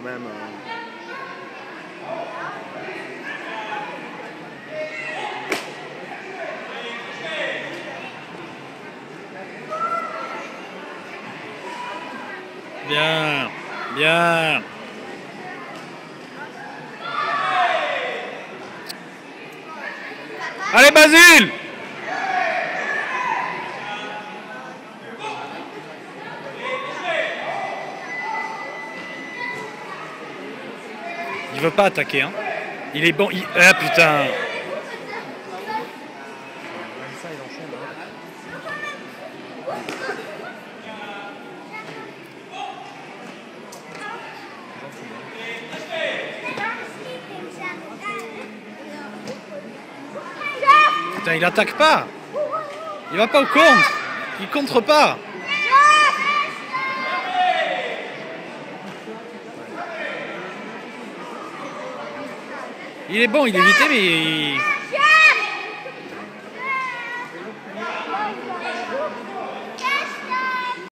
même. Bien, bien. Allez Basile! Il veut pas attaquer, hein. Il est bon. Ah putain! Ça, il enchaîne. Putain, il attaque pas! Il va pas au contre! Il contre pas! Il est bon, il est évité, mais